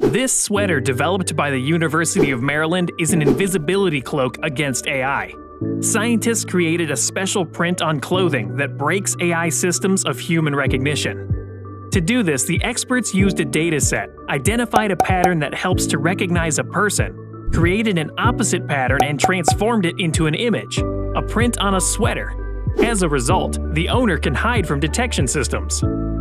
This sweater developed by the University of Maryland is an invisibility cloak against AI. Scientists created a special print on clothing that breaks AI systems of human recognition. To do this, the experts used a dataset, identified a pattern that helps to recognize a person, created an opposite pattern and transformed it into an image, a print on a sweater. As a result, the owner can hide from detection systems.